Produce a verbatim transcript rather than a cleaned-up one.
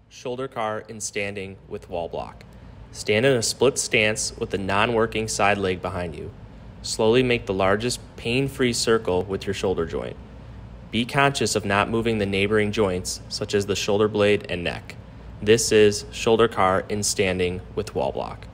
Shoulder car in standing with wall block. Stand in a split stance with the non-working side leg behind you. Slowly make the largest pain-free circle with your shoulder joint. Be conscious of not moving the neighboring joints, such as the shoulder blade and neck. This is shoulder car in standing with wall block.